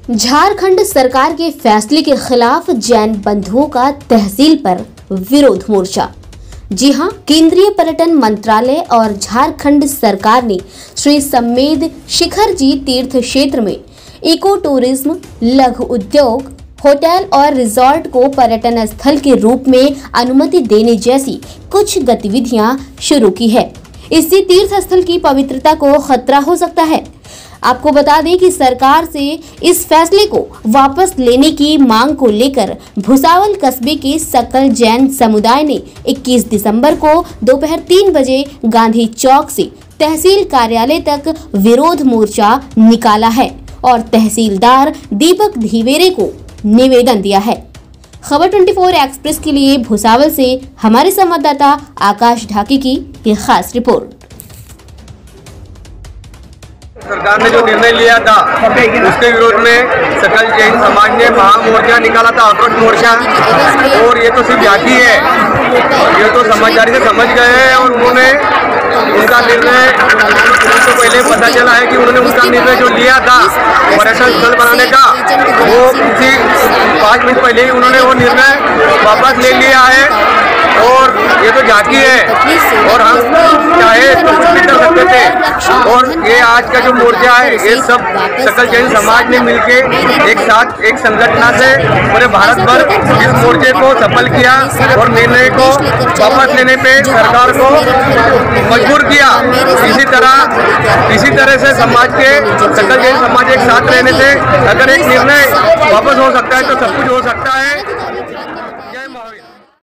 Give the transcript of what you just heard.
झारखंड सरकार के फैसले के खिलाफ जैन बंधुओं का तहसील पर विरोध मोर्चा। जी हां, केंद्रीय पर्यटन मंत्रालय और झारखंड सरकार ने श्री समेध शिखर जी तीर्थ क्षेत्र में इको टूरिज्म, लघु उद्योग, होटल और रिजॉर्ट को पर्यटन स्थल के रूप में अनुमति देने जैसी कुछ गतिविधियां शुरू की है। इससे तीर्थ स्थल की पवित्रता को खतरा हो सकता है। आपको बता दें कि सरकार से इस फैसले को वापस लेने की मांग को लेकर भुसावल कस्बे के सकल जैन समुदाय ने 21 दिसंबर को दोपहर 3 बजे गांधी चौक से तहसील कार्यालय तक विरोध मोर्चा निकाला है और तहसीलदार दीपक धीवेरे को निवेदन दिया है। खबर 24 एक्सप्रेस के लिए भुसावल से हमारे संवाददाता आकाश ढाकी की ये खास रिपोर्ट। सरकार ने जो निर्णय लिया था उसके विरोध में सकल जैन समाज ने महामोर्चा निकाला था, आक्रोश मोर्चा। और ये तो सिर्फ जाति है, ये तो समझदारी से समझ गए हैं और उन्होंने उनका निर्णय तो पहले पता चला है कि उन्होंने उनका निर्णय जो लिया था पर्यटन स्थल बनाने का, वो किसी 5 मिनट पहले ही उन्होंने वो निर्णय वापस ले लिया है। और ये तो जाति है और हम चाहे तो कुछ भी कर सकते थे। और ये आज का जो मोर्चा है ये सब सकल जैन समाज ने मिलके एक साथ एक संगठन से पूरे भारत भर इस मोर्चे को सफल किया और निर्णय को वापस लेने पे सरकार को मजबूर किया। इसी तरह से समाज के सकल जैन समाज एक साथ रहने से अगर एक निर्णय वापस हो सकता है तो सब कुछ हो सकता है।